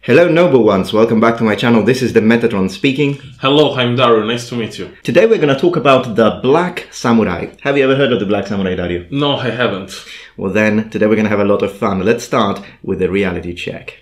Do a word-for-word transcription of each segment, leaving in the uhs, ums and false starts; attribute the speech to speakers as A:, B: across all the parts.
A: Hello noble ones, welcome back to my channel. This is the Metatron speaking.
B: Hello, I'm Dario, nice to meet you.
A: Today we're going to talk about the Black Samurai. Have you ever heard of the Black Samurai, Dario?
B: No, I haven't.
A: Well then, today we're going to have a lot of fun. Let's start with the reality check.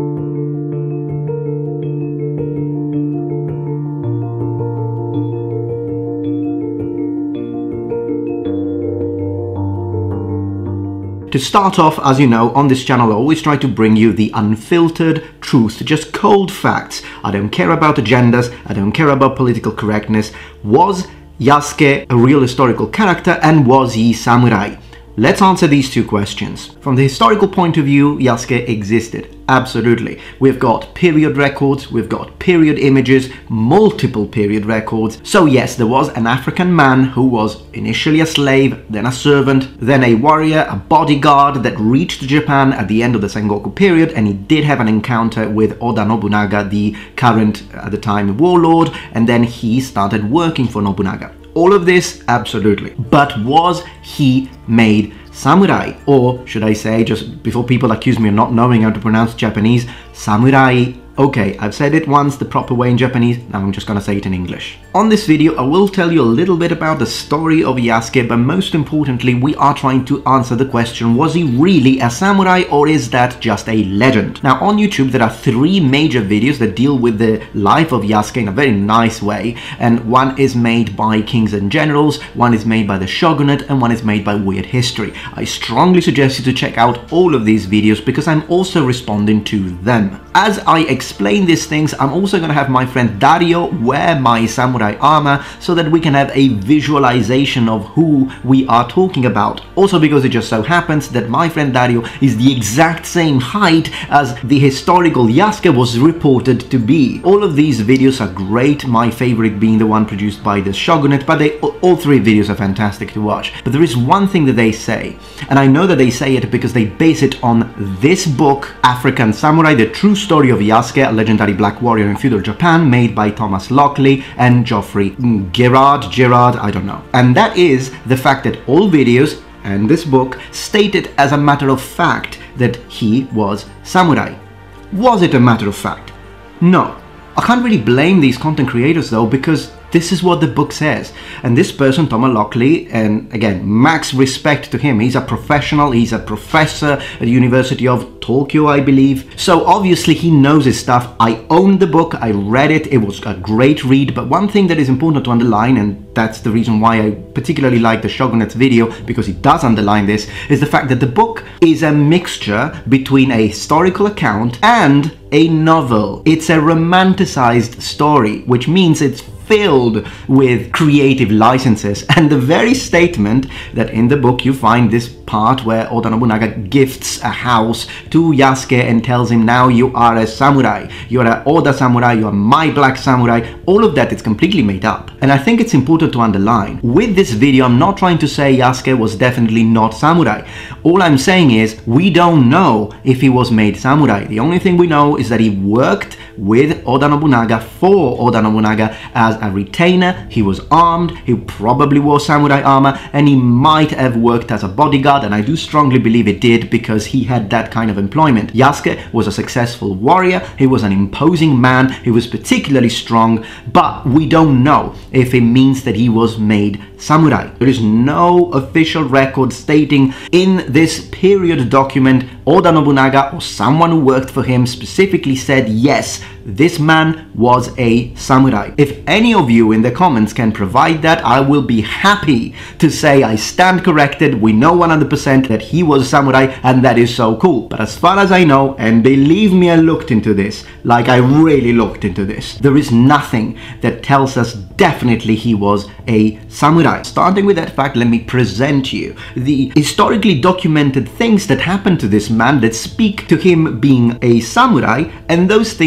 A: To start off, as you know, on this channel I always try to bring you the unfiltered truth, just cold facts. I don't care about agendas, I don't care about political correctness. Was Yasuke a real historical character and was he samurai? Let's answer these two questions. From the historical point of view, Yasuke existed. Absolutely. We've got period records, we've got period images, multiple period records. So yes, there was an African man who was initially a slave, then a servant, then a warrior, a bodyguard that reached Japan at the end of the Sengoku period, and he did have an encounter with Oda Nobunaga, the current, at the time, warlord, and then he started working for Nobunaga. All of this, absolutely. But was he made samurai? Or should I say, just before people accuse me of not knowing how to pronounce Japanese, samurai. Okay, I've said it once the proper way in Japanese, now I'm just gonna say it in English. On this video, I will tell you a little bit about the story of Yasuke, but most importantly, we are trying to answer the question, was he really a samurai or is that just a legend? Now, on YouTube, there are three major videos that deal with the life of Yasuke in a very nice way, and one is made by Kings and Generals, one is made by the Shogunate, and one is made by Weird History. I strongly suggest you to check out all of these videos because I'm also responding to them. As I explain these things, I'm also going to have my friend Dario wear my samurai armor so that we can have a visualization of who we are talking about. Also because it just so happens that my friend Dario is the exact same height as the historical Yasuke was reported to be. All of these videos are great, my favorite being the one produced by the Shogunate, but they, all three videos are fantastic to watch. But there is one thing that they say, and I know that they say it because they base it on this book, African Samurai, the true story of Yasuke, a legendary black warrior in feudal Japan, made by Thomas Lockley and Geoffrey Gerard, Gerard, I don't know. And that is the fact that all videos and this book state it as a matter of fact that he was samurai. Was it a matter of fact? No. I can't really blame these content creators though, because this is what the book says. And this person, Thomas Lockley, and again, max respect to him. He's a professional, he's a professor at the University of Tokyo, I believe. So obviously he knows his stuff. I owned the book, I read it, it was a great read. But one thing that is important to underline, and that's the reason why I particularly like the Shogunate's video, because it does underline this, is the fact that the book is a mixture between a historical account and a novel. It's a romanticized story, which means it's filled with creative licenses, and the very statement that in the book you find this part where Oda Nobunaga gifts a house to Yasuke and tells him, now you are a samurai, you are an Oda samurai, you are my black samurai, all of that is completely made up. And I think it's important to underline, with this video I'm not trying to say Yasuke was definitely not samurai. All I'm saying is we don't know if he was made samurai. The only thing we know is that he worked with Oda Nobunaga, for Oda Nobunaga, as a retainer. He was armed, he probably wore samurai armor, and he might have worked as a bodyguard, and I do strongly believe it did because he had that kind of employment. Yasuke was a successful warrior, he was an imposing man, he was particularly strong, but we don't know if it means that he was made samurai. There is no official record stating in this period document Oda Nobunaga or someone who worked for him specifically said, yes, this man was a samurai. If any of you in the comments can provide that, I will be happy to say I stand corrected. We know one hundred percent that he was a samurai, and that is so cool. But as far as I know, and believe me, I looked into this, like I really looked into this, there is nothing that tells us definitely he was a samurai. Starting with that fact, let me present you the historically documented things that happened to this man that speak to him being a samurai, and those things that instead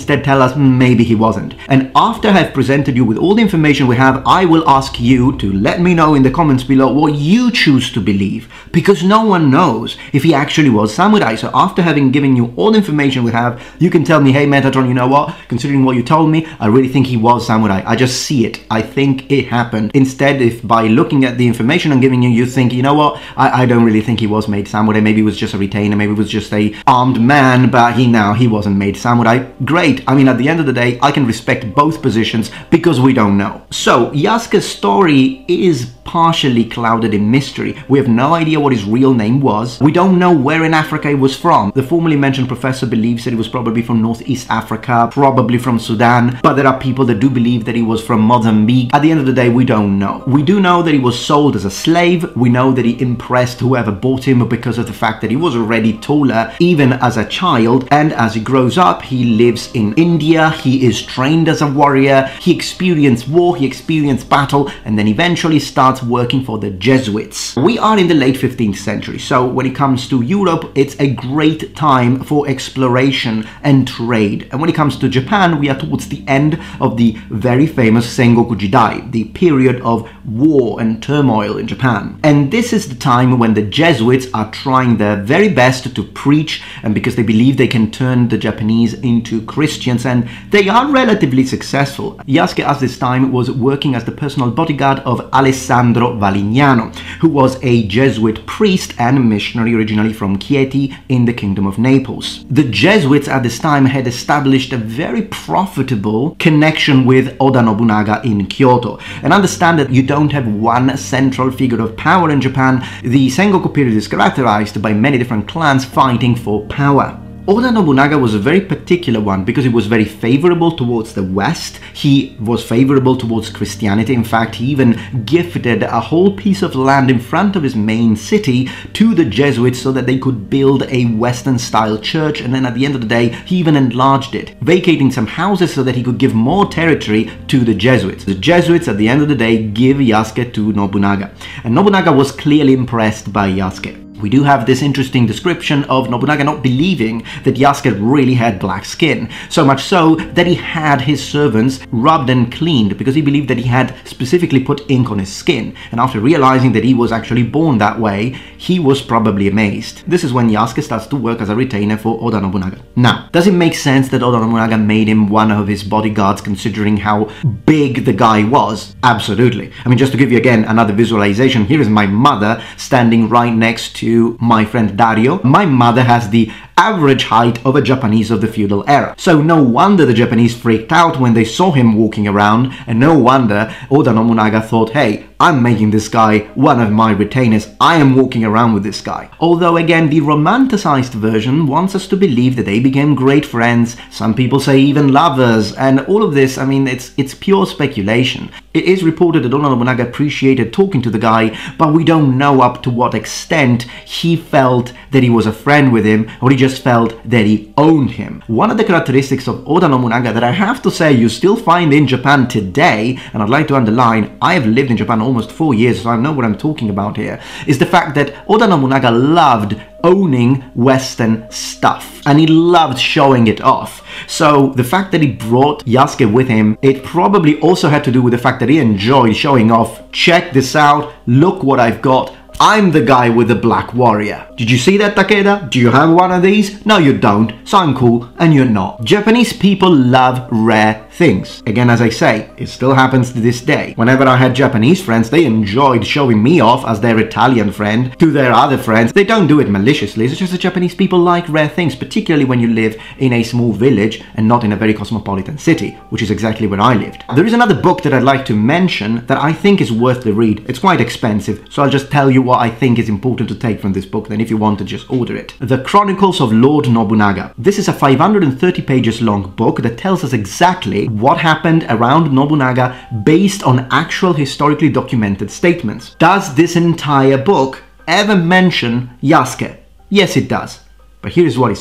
A: instead tell us maybe he wasn't. And after I've presented you with all the information we have, I will ask you to let me know in the comments below what you choose to believe, because no one knows if he actually was samurai. So after having given you all the information we have, you can tell me, hey Metatron, you know what, considering what you told me, I really think he was samurai. I just see it. I think it happened. Instead, if by looking at the information I'm giving you, you think, you know what, I, I don't really think he was made samurai. Maybe he was just a retainer, maybe he was just a armed man, but he now he wasn't made samurai. Great. I mean, at the end of the day, I can respect both positions because we don't know. So Yasuke's story is partially clouded in mystery. We have no idea what his real name was. We don't know where in Africa he was from. The formerly mentioned professor believes that he was probably from Northeast Africa, probably from Sudan, but there are people that do believe that he was from Mozambique. At the end of the day, we don't know. We do know that he was sold as a slave. We know that he impressed whoever bought him because of the fact that he was already taller, even as a child, and as he grows up, he lives in India. He is trained as a warrior. He experienced war, he experienced battle, and then eventually starts working for the Jesuits. We are in the late fifteenth century, so when it comes to Europe, it's a great time for exploration and trade. And when it comes to Japan, we are towards the end of the very famous Sengoku Jidai, the period of war and turmoil in Japan. And this is the time when the Jesuits are trying their very best to preach, and because they believe they can turn the Japanese into Christians, and they are relatively successful. Yasuke at this time was working as the personal bodyguard of Alessandro Valignano, who was a Jesuit priest and missionary originally from Chieti in the Kingdom of Naples. The Jesuits at this time had established a very profitable connection with Oda Nobunaga in Kyoto. And understand that you don't have one central figure of power in Japan. The Sengoku period is characterized by many different clans fighting for power. Oda Nobunaga was a very particular one because he was very favorable towards the West. He was favorable towards Christianity. In fact, he even gifted a whole piece of land in front of his main city to the Jesuits so that they could build a Western-style church, and then at the end of the day, he even enlarged it, vacating some houses so that he could give more territory to the Jesuits. The Jesuits, at the end of the day, give Yasuke to Nobunaga, and Nobunaga was clearly impressed by Yasuke. We do have this interesting description of Nobunaga not believing that Yasuke really had black skin, so much so that he had his servants rubbed and cleaned because he believed that he had specifically put ink on his skin, and after realizing that he was actually born that way, he was probably amazed. This is when Yasuke starts to work as a retainer for Oda Nobunaga. Now, does it make sense that Oda Nobunaga made him one of his bodyguards considering how big the guy was? Absolutely. I mean, just to give you again another visualization, here is my mother standing right next to my friend Dario. My mother has the average height of a Japanese of the feudal era. So no wonder the Japanese freaked out when they saw him walking around, and no wonder Oda Nobunaga thought, hey, I'm making this guy one of my retainers. I am walking around with this guy. Although again, the romanticized version wants us to believe that they became great friends. Some people say even lovers, and all of this, I mean, it's it's pure speculation. It is reported that Oda Nobunaga appreciated talking to the guy, but we don't know up to what extent he felt that he was a friend with him, or he just felt that he owned him. One of the characteristics of Oda Nobunaga that I have to say you still find in Japan today, and I'd like to underline, I have lived in Japan almost four years, so I know what I'm talking about here, is the fact that Oda Nobunaga loved owning Western stuff, and he loved showing it off. So the fact that he brought Yasuke with him, it probably also had to do with the fact that he enjoyed showing off. Check this out, look what I've got. I'm the guy with the black warrior. Did you see that, Takeda? Do you have one of these? No, you don't. So I'm cool, and you're not. Japanese people love rare things. Again, as I say, it still happens to this day. Whenever I had Japanese friends, they enjoyed showing me off as their Italian friend to their other friends. They don't do it maliciously. It's just that Japanese people like rare things, particularly when you live in a small village and not in a very cosmopolitan city, which is exactly where I lived. There is another book that I'd like to mention that I think is worth the read. It's quite expensive, so I'll just tell you what I think is important to take from this book, then if you want to just order it. The Chronicles of Lord Nobunaga. This is a five hundred thirty pages long book that tells us exactly what happened around Nobunaga based on actual historically documented statements. Does this entire book ever mention Yasuke? Yes, it does. But here's what it says.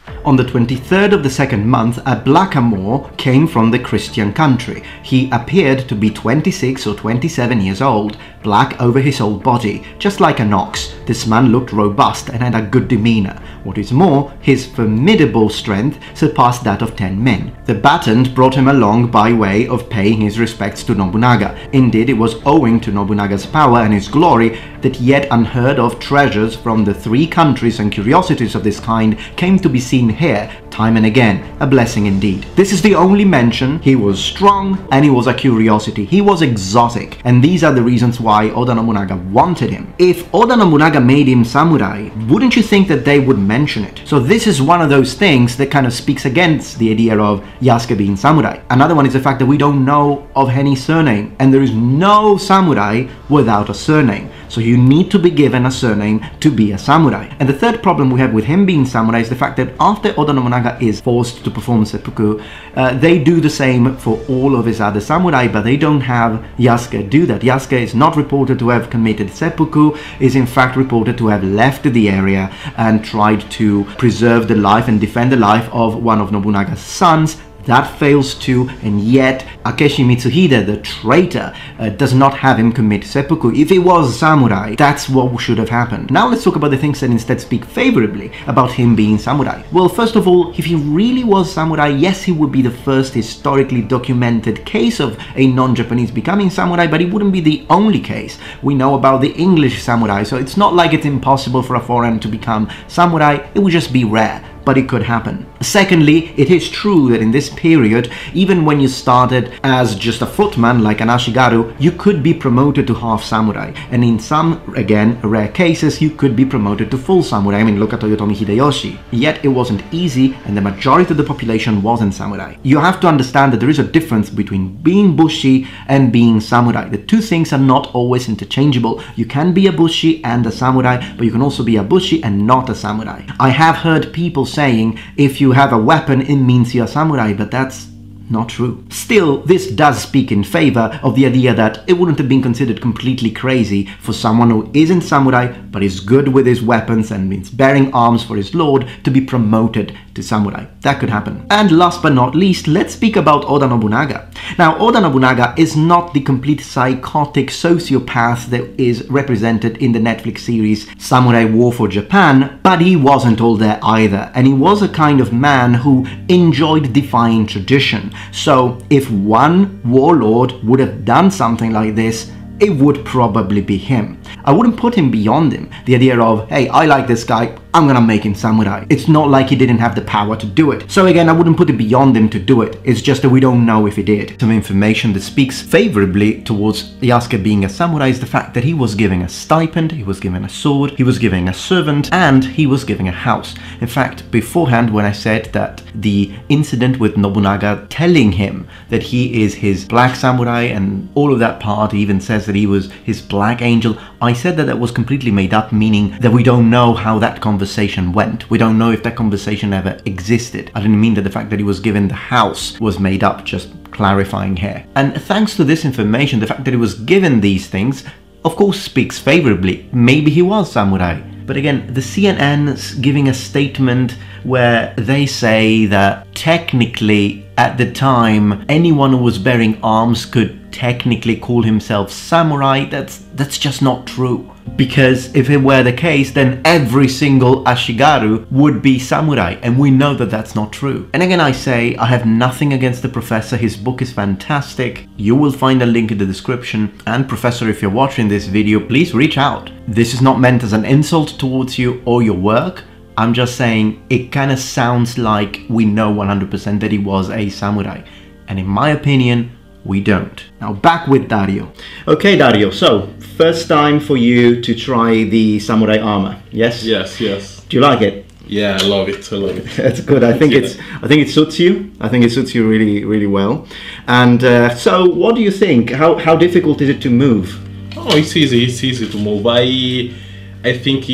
A: On the twenty-third of the second month, a blackamoor came from the Christian country. He appeared to be twenty-six or twenty-seven years old, black over his whole body, just like an ox. This man looked robust and had a good demeanor. What is more, his formidable strength surpassed that of ten men. The Baton brought him along by way of paying his respects to Nobunaga. Indeed, it was owing to Nobunaga's power and his glory that yet unheard of treasures from the three countries and curiosities of this kind came to be seen here time and again. A blessing indeed. This is the only mention. He was strong and he was a curiosity. He was exotic, and these are the reasons why Oda Nobunaga wanted him. If Oda Nobunaga made him samurai, wouldn't you think that they would mention it? So this is one of those things that kind of speaks against the idea of Yasuke being samurai. Another one is the fact that we don't know of any surname, and there is no samurai without a surname. So you need to be given a surname to be a samurai. And the third problem we have with him being samurai is the fact that after Oda Nobunaga is forced to perform seppuku, uh, they do the same for all of his other samurai, but they don't have Yasuke do that. Yasuke is not reported to have committed seppuku, is in fact reported to have left the area and tried to preserve the life and defend the life of one of Nobunaga's sons. That fails too, and yet Akechi Mitsuhide, the traitor, uh, does not have him commit seppuku. If he was samurai, that's what should have happened. Now let's talk about the things that instead speak favorably about him being samurai. Well, first of all, if he really was samurai, yes, he would be the first historically documented case of a non-Japanese becoming samurai, but it wouldn't be the only case. We know about the English samurai, so it's not like it's impossible for a foreigner to become samurai. It would just be rare, but it could happen. Secondly, it is true that in this period, even when you started as just a footman like an Ashigaru, you could be promoted to half samurai, and in some, again, rare cases, you could be promoted to full samurai. I mean, look at Toyotomi Hideyoshi. Yet it wasn't easy, and the majority of the population wasn't samurai. You have to understand that there is a difference between being bushi and being samurai. The two things are not always interchangeable. You can be a bushi and a samurai, but you can also be a bushi and not a samurai. I have heard people saying if you have a weapon it means you're a samurai, but that's not true. Still, this does speak in favor of the idea that it wouldn't have been considered completely crazy for someone who isn't samurai but is good with his weapons and means bearing arms for his lord to be promoted to samurai. That could happen. And last but not least, let's speak about Oda Nobunaga. Now, Oda Nobunaga is not the complete psychotic sociopath that is represented in the Netflix series Samurai War for Japan, but he wasn't all there either, and he was a kind of man who enjoyed defying tradition. So if one warlord would have done something like this, it would probably be him. I wouldn't put him beyond him. The idea of, hey, I like this guy, I'm gonna make him samurai. It's not like he didn't have the power to do it. So again, I wouldn't put it beyond him to do it. It's just that we don't know if he did. Some information that speaks favorably towards Yasuke being a samurai is the fact that he was given a stipend, he was given a sword, he was given a servant, and he was given a house. In fact, beforehand, when I said that the incident with Nobunaga telling him that he is his black samurai and all of that part, he even says that he was his black angel, I said that that was completely made up, meaning that we don't know how that conversation went. We don't know if that conversation ever existed. I didn't mean that the fact that he was given the house was made up, just clarifying here. And thanks to this information, the fact that he was given these things, of course, speaks favorably. Maybe he was samurai. But again, the C N N's giving a statement where they say that technically at the time anyone who was bearing arms could technically call himself samurai, that's that's just not true. Because if it were the case, then every single Ashigaru would be samurai, and we know that that's not true. And again, I say, I have nothing against the professor, his book is fantastic. You will find a link in the description, and professor, if you're watching this video, please reach out. This is not meant as an insult towards you or your work. I'm just saying, it kind of sounds like we know one hundred percent that he was a samurai. And in my opinion, we don't. Now back with Dario. Okay, Dario, so first time for you to try the samurai armor, yes?
B: Yes, yes.
A: Do you like it?
B: Yeah, I love it. I love it.
A: That's good. I think
B: yeah.
A: it's. I think it suits you. I think it suits you really, really well. And uh, so, what do you think? How how difficult is it to move?
B: Oh, it's easy. It's easy to move. I I think it's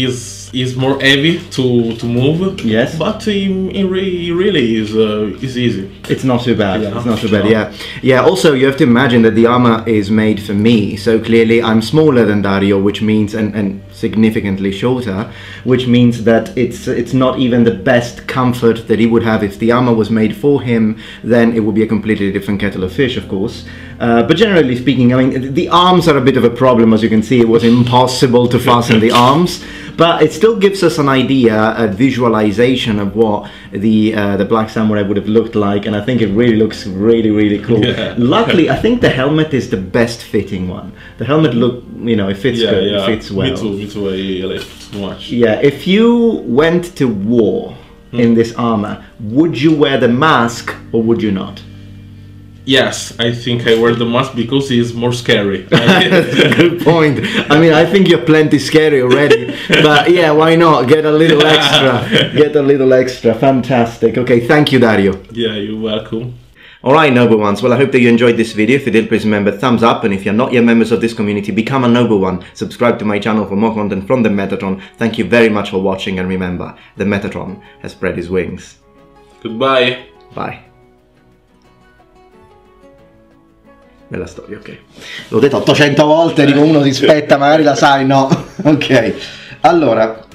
B: it's is more heavy to to move.
A: Yes.
B: But in, in re, really is uh, is easy.
A: It's not too bad.
B: Yeah,
A: It's not too bad.
B: no.
A: Yeah. Yeah. Also, you have to imagine that the armor is made for me. So clearly, I'm smaller than Dario, which means and and significantly shorter, which means that it's it's not even the best comfort that he would have if the armor was made for him. Then it would be a completely different kettle of fish, of course. Uh, but generally speaking, I mean, the arms are a bit of a problem. As you can see, it was impossible to fasten the arms, but it still gives us an idea, a visualization of what the uh, the Black Samurai would have looked like, and I think it really looks really, really cool.
B: Yeah.
A: Luckily, I think the helmet is the best fitting one. The helmet look, you know, it fits
B: Yeah,
A: good,
B: yeah.
A: it fits well.
B: Me too. Me too. I like it too much.
A: Yeah, if you went to war in this armor, would you wear the mask or would you not?
B: Yes, I think I wear the mask because it's more scary.
A: That's a good point. I mean, I think you're plenty scary already, but yeah, why not? Get a little extra. Get a little extra. Fantastic. Okay, thank you, Dario.
B: Yeah, you're welcome.
A: Alright, Noble Ones, well, I hope that you enjoyed this video. If you did, please remember thumbs up, and if you're not yet members of this community, become a Noble One. Subscribe to my channel for more content from the Metatron. Thank you very much for watching, and remember, the Metatron has spread his wings.
B: Goodbye.
A: Bye. Bella storia, ok. L'ho detto ottocento volte, dico uno si spetta, magari la sai, no? Ok, allora...